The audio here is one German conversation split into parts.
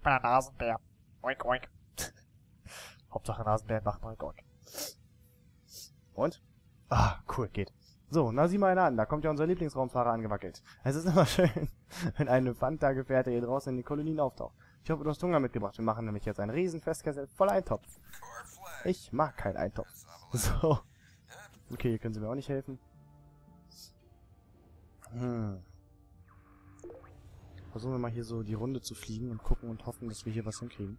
Ich bin ein Nasenbär. Oink, oink. Hauptsache Nasenbär macht oink, oink. Und? Ah, cool, geht. So, na sieh mal einer an, da kommt ja unser Lieblingsraumfahrer angewackelt. Es ist immer schön, wenn eine Fanta-Gefährte hier draußen in den Kolonien auftaucht. Ich hoffe, du hast Hunger mitgebracht. Wir machen nämlich jetzt einen riesen Festkessel voller Eintopf. Ich mag keinen Eintopf. So. Okay, hier können sie mir auch nicht helfen. Versuchen wir mal hier so die Runde zu fliegen und gucken und hoffen, dass wir hier was hinkriegen.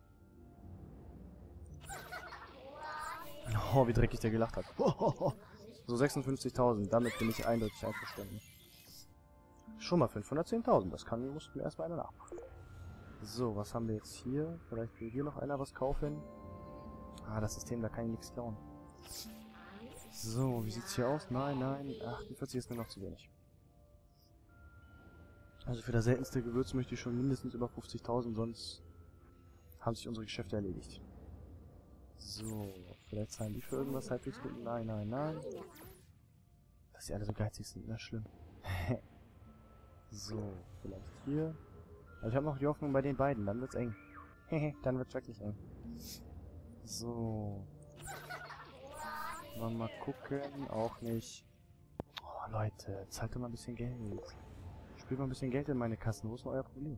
Oh, wie dreckig der gelacht hat. So 56.000, damit bin ich eindeutig einverstanden. Schon mal 510.000, das mussten wir erstmal einer nachmachen. So, was haben wir jetzt hier? Vielleicht will hier noch einer was kaufen. Ah, das System, da kann ich nichts klauen. So, wie sieht's hier aus? Nein, nein, 48 ist mir noch zu wenig. Also für das seltenste Gewürz möchte ich schon mindestens über 50.000, sonst haben sich unsere Geschäfte erledigt. So, vielleicht zahlen die für irgendwas halbwegs gut. Nein, nein, nein. Dass die alle so geizig sind, na schlimm. So, vielleicht hier. Also ich habe noch die Hoffnung bei den beiden, dann wird's eng. Dann wird's wirklich eng. So. Mal gucken, auch nicht. Oh Leute, zahlt doch mal ein bisschen Geld. Spielt mal ein bisschen Geld in meine Kassen, wo ist denn euer Problem?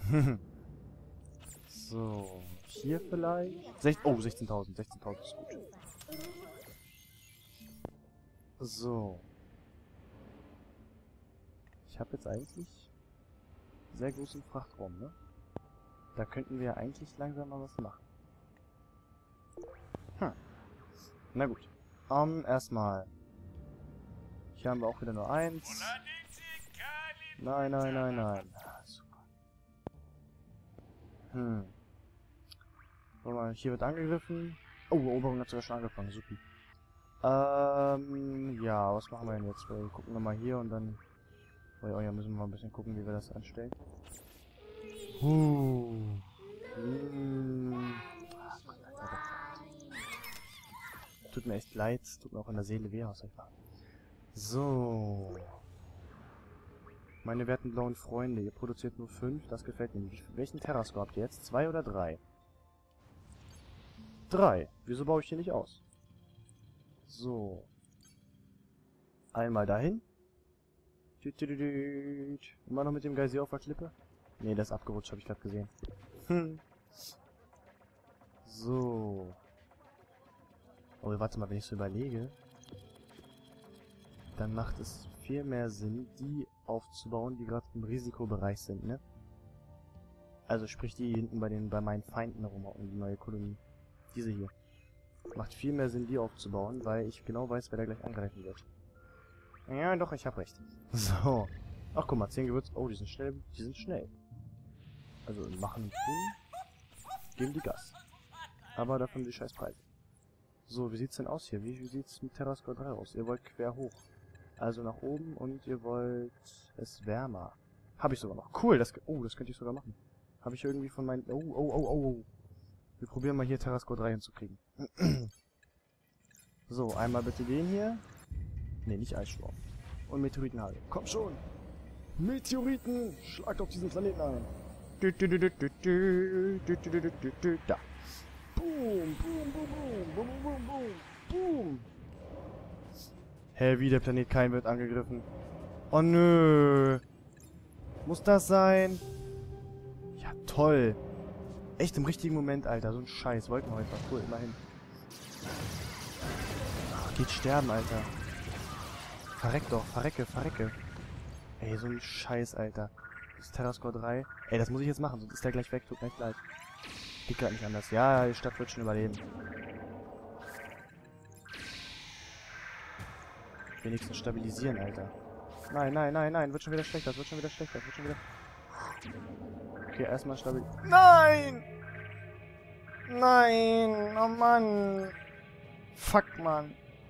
So, hier vielleicht. Oh, 16.000. 16.000 ist gut. So. Ich habe jetzt eigentlich sehr großen Frachtraum, ne? Da könnten wir eigentlich langsam mal was machen. Na gut. Erstmal. Hier haben wir auch wieder nur eins. Nein, nein, nein, nein. Super. Warte mal, hier wird angegriffen. Oh, Eroberung hat sogar schon angefangen. Supi. Ja, was machen wir denn jetzt? Wir gucken nochmal hier und dann... Oh ja, müssen wir mal ein bisschen gucken, wie wir das anstellen. Tut mir echt leid. Tut mir auch in der Seele weh aus. So. Meine werten blauen Freunde, ihr produziert nur 5, das gefällt mir nicht. Welchen Terrascore habt ihr jetzt? 2 oder 3? 3. Wieso baue ich hier nicht aus? So. Einmal dahin. Immer noch mit dem Geysir auf der Klippe? Ne, der ist abgerutscht, habe ich gerade gesehen. So. Oh, warte mal, wenn ich so überlege, dann macht es viel mehr Sinn, die aufzubauen, die gerade im Risikobereich sind, ne? Also sprich die hinten bei meinen Feinden rum, um die neue Kolonie. Diese hier. Macht viel mehr Sinn, die aufzubauen, weil ich genau weiß, wer da gleich angreifen wird. Ja, doch, ich habe recht. So. Ach, guck mal, 10 Gewürze. Oh, die sind schnell. Die sind schnell. Also machen und tun. Geben die Gas. Aber davon die scheiß Preise. So, wie sieht's denn aus hier? Wie sieht's mit Terrascore 3 aus? Ihr wollt quer hoch. Also nach oben und ihr wollt es wärmer. Habe ich sogar noch. Cool, das könnte ich sogar machen. Habe ich irgendwie von meinen... Oh. Wir probieren mal hier Terrascore 3 hinzukriegen. So, einmal bitte den hier. Ne, nicht Eissturm. Und Meteoritenhagel. Komm schon! Meteoriten! Schlagt auf diesen Planeten ein! Da. Boom, boom, boom, boom, boom, boom, boom, boom. Hä, wie der Planet Kain wird angegriffen? Oh nö! Muss das sein? Ja, toll! Echt im richtigen Moment, Alter. So ein Scheiß. Wolkenhäufer. Cool, immerhin. Ach, geht sterben, Alter. Verreck doch. Verrecke. Ey, so ein Scheiß, Alter. Das ist Terrascore 3. Ey, das muss ich jetzt machen, sonst ist der gleich weg. Tut mir echt leid. Geht grad nicht anders. Ja, die Stadt wird schon überleben. Wenigstens stabilisieren, Alter. Nein. Wird schon wieder schlechter. Okay, erstmal stabil. Nein! Nein! Oh Mann! Fuck, Mann!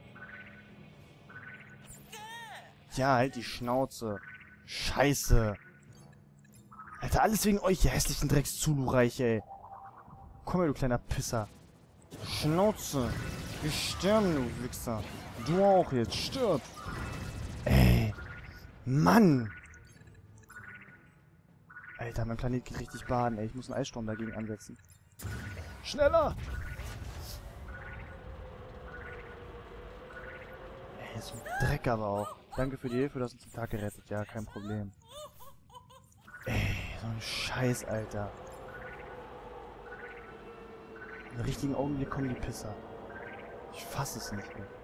Ja, halt die Schnauze. Scheiße. Alter, alles wegen euch, ihr hässlichen Drecks-Zulu-Reich, ey. Komm her, du kleiner Pisser. Schnauze. Wir sterben, du Wichser. Du auch jetzt. Stirb. Ey. Mann. Alter, mein Planet geht richtig baden, ey. Ich muss einen Eissturm dagegen ansetzen. Schneller! Ey, so ein Dreck aber auch. Danke für die Hilfe, du hast uns den Tag gerettet. Ja, kein Problem. Ey, so ein Scheiß, Alter. Im richtigen Augenblick kommen die Pisser. Ich fasse es nicht mehr.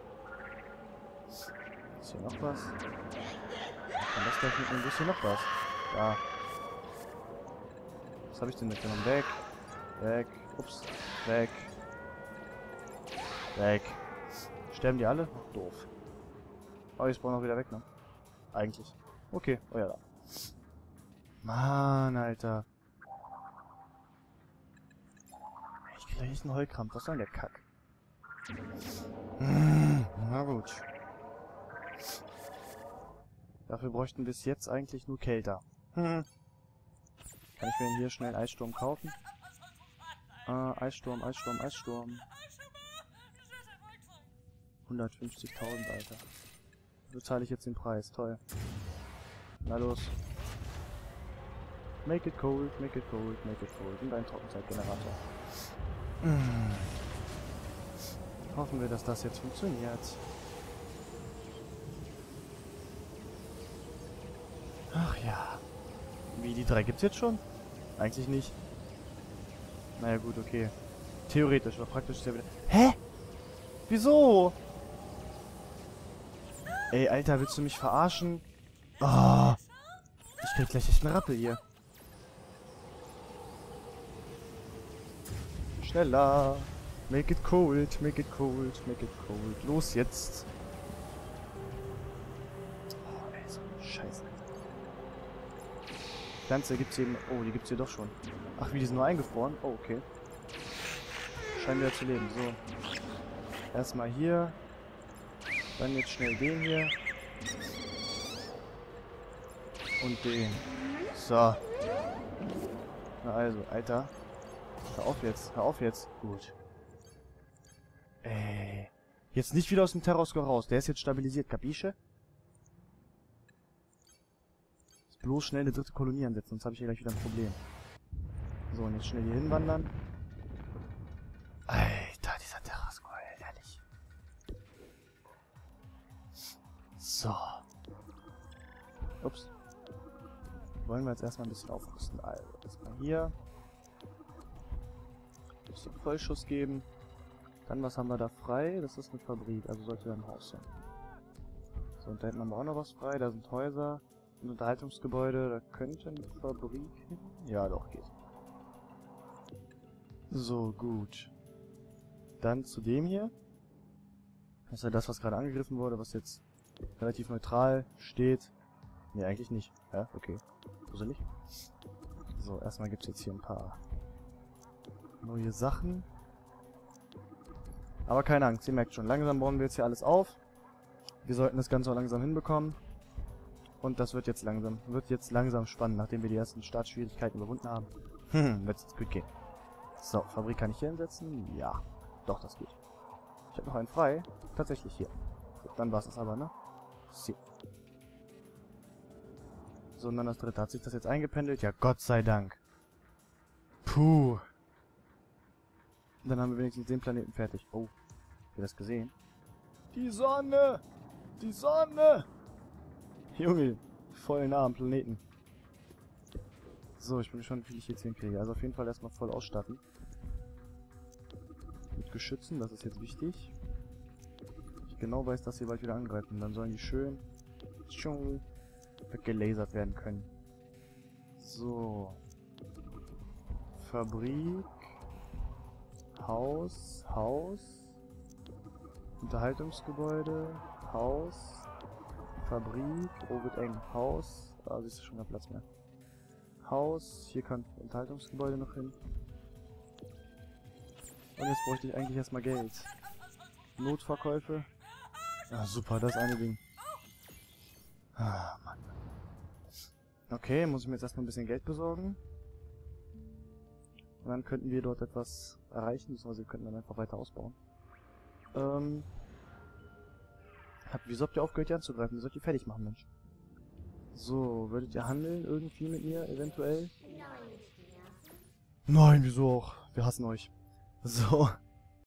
Ist hier noch was? Kann das gleich mitnehmen? Ist hier noch was? Da. Was habe ich denn mitgenommen? Weg. Weg. Ups. Weg. Weg. Sterben die alle? Ach, doof. Oh, ich spawn auch wieder weg, ne? Eigentlich. Okay. Oh ja, da. Mann, Alter. Ich krieg echt einen Heulkrampf. Was soll denn der Kack? Na gut. Dafür bräuchten wir es jetzt eigentlich nur kälter. Kann ich mir denn hier schnell einen Eissturm kaufen? Eissturm, Eissturm, Eissturm. 150.000, Alter. So zahle ich jetzt den Preis. Toll. Na los. Make it cold, make it cold, make it cold. Und ein Trockenzeitgenerator. Hoffen wir, dass das jetzt funktioniert. Ach ja. Wie, die 3 gibt's jetzt schon? Eigentlich nicht. Naja gut, okay. Theoretisch, aber praktisch ist ja wieder... Hä? Wieso? Ey, Alter, willst du mich verarschen? Oh, ich krieg gleich echt einen Rappel hier. Schneller. Make it cold, make it cold, make it cold. Los jetzt. Oh, ey, so ein Scheiße. Pflanze gibt's hier... Oh, die gibt's hier doch schon. Ach, wie, die sind nur eingefroren? Oh, okay. Scheinen wieder zu leben. So. Erstmal hier. Dann jetzt schnell den hier. Und den. So. Na also, Alter. Hör auf jetzt, hör auf jetzt. Gut. Ey. Jetzt nicht wieder aus dem Terror-Score raus. Der ist jetzt stabilisiert, kapische? Jetzt bloß schnell eine dritte Kolonie ansetzen, sonst habe ich hier gleich wieder ein Problem. So, und jetzt schnell hier hinwandern. Alter, dieser Terror-Score, ehrlich. So. Ups. Wollen wir jetzt erstmal ein bisschen aufrüsten. Also, erstmal hier. Ein bisschen Vollschuss geben. Dann, was haben wir da frei? Das ist eine Fabrik, also sollte da ein Haus sein. So, und da hinten haben wir auch noch was frei. Da sind Häuser, ein Unterhaltungsgebäude. Da könnte eine Fabrik hin. Ja, doch, geht. So, gut. Dann zu dem hier. Das ist ja das, was gerade angegriffen wurde, was jetzt relativ neutral steht. Ne, eigentlich nicht. Ja, okay. Gruselig. So, erstmal gibt es jetzt hier ein paar neue Sachen. Aber keine Angst, ihr merkt schon, langsam bauen wir jetzt hier alles auf. Wir sollten das Ganze auch langsam hinbekommen. Und das wird jetzt langsam spannend, nachdem wir die ersten Startschwierigkeiten überwunden haben. Wird es jetzt gut gehen. So, Fabrik kann ich hier hinsetzen? Ja, doch, das geht. Ich habe noch einen frei. Tatsächlich hier. Gut, dann war es das aber, ne? So. So, und dann das dritte. Hat sich das jetzt eingependelt? Ja, Gott sei Dank. Puh. Dann haben wir wenigstens den Planeten fertig. Oh, habt ihr das gesehen? Die Sonne! Die Sonne! Junge, voll nah am Planeten. So, ich bin gespannt, wie viel ich jetzt hinkriege. Also auf jeden Fall erstmal voll ausstatten. Mit Geschützen, das ist jetzt wichtig. Ich genau weiß, dass sie bald wieder angreifen. Dann sollen die schön weggelasert werden können. So. Fabrik. Haus. Unterhaltungsgebäude. Haus. Fabrik. Oh, wird eng. Haus. Da siehst du schon keinen Platz mehr. Haus. Hier kann Unterhaltungsgebäude noch hin. Und jetzt bräuchte ich eigentlich erstmal Geld. Notverkäufe. Ah, super, das eine Ding. Ah, Mann. Okay, muss ich mir jetzt erstmal ein bisschen Geld besorgen. Und dann könnten wir dort etwas erreichen, beziehungsweise wir könnten dann einfach weiter ausbauen. Wieso habt ihr aufgehört, hier anzugreifen? Wie sollt ihr fertig machen, Mensch? So, würdet ihr handeln irgendwie mit mir, eventuell? Nein, wieso auch? Wir hassen euch. So.